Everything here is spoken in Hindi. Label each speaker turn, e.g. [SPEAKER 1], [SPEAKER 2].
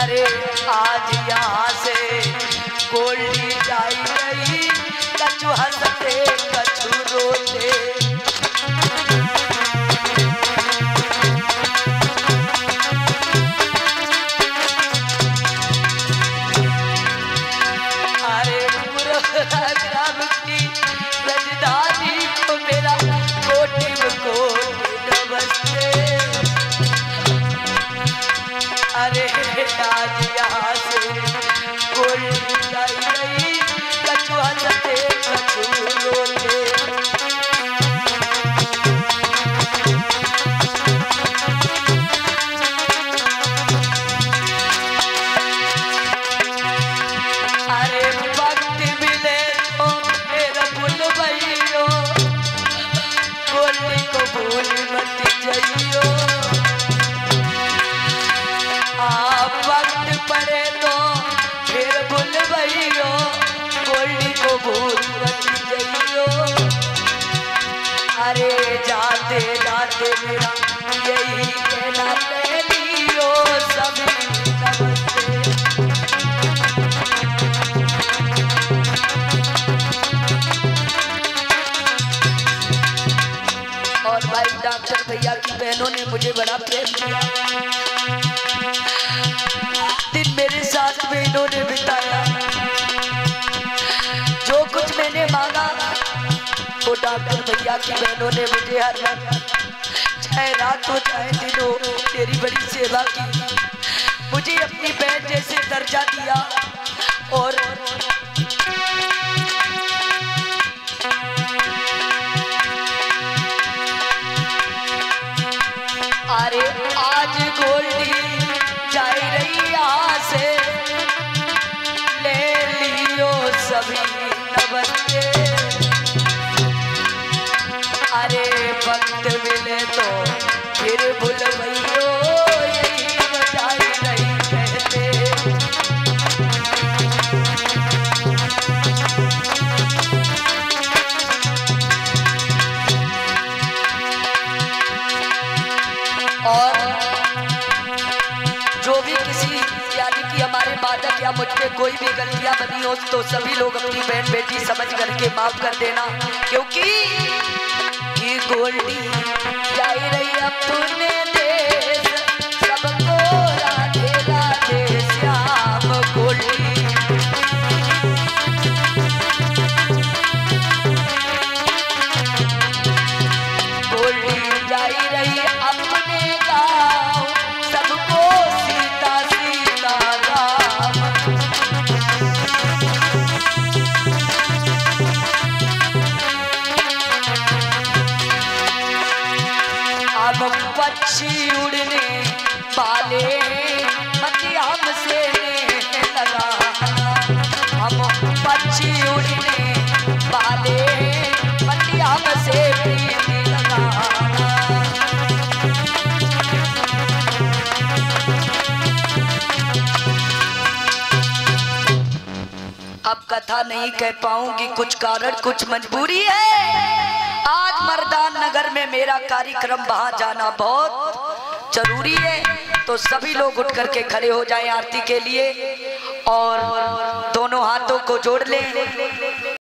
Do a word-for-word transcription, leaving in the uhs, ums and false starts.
[SPEAKER 1] अरे आज यहाँ से गोल्डी जाई रही, कछु हंसते कछु रोते। अरे मुर्रब की राजधानी को मेरा कोटि को नमस्ते। अरे आज यहाँ से गोल्डी जाई रही, कछु हंसते कछु रोते। अरे वक्त मिले तो मेरा भूल भइयो, गोल्डी को भूल मत जाइयो। आप वक्त पड़े तो फिर भूल भइयो, गोल्डी को भूल मत जाइयो। अरे जाते जाते मेरा यही कहना ले लियो, सभी नमस्ते। और भाई डॉक्टर भैया की बहनों ने मुझे बड़ा प्रेम किया, दिन मेरे साथ में इन्होंने बिताया। जो कुछ मैंने मांगा वो डॉक्टर भैया की बहनों ने मुझे हर वक्त, चाहे रात हो चाहे दिन हो, तेरी बड़ी सेवा की, मुझे अपनी बहन जैसे दर्जा दिया। और अरे आज गोल्डी जाई रही यहाँ से, ले लियो सभी नमस्ते। अरे वक्त मिले तो फिर भूल भइयो, यही जाई रही कहते। और जो भी किसी यानी कि हमारे बादक या मुझ पे कोई भी गलतियां बनी हो तो सभी लोग अपनी बहन बेटी समझ करके माफ कर देना, क्योंकि ये गोल्डी जाई रही अपने देश, सबको राधे राधे श्याम गोल्डी। गोल्डी जाई रही अपने गाँव, सबको सीता सीता राम। अब पक्षी उड़ने वाले मत हमसे लगाना, हम पक्षी उड़ने वाले मत हमसे प्रीति लगाना। अब कथा नहीं कह पाऊंगी, कुछ कारण कुछ मजबूरी है। आज मर्दान नगर में मेरा कार्यक्रम, वहां जाना बहुत जरूरी है। तो सभी लोग उठ करके खड़े हो जाएं आरती के लिए और दोनों हाथों को जोड़ लें।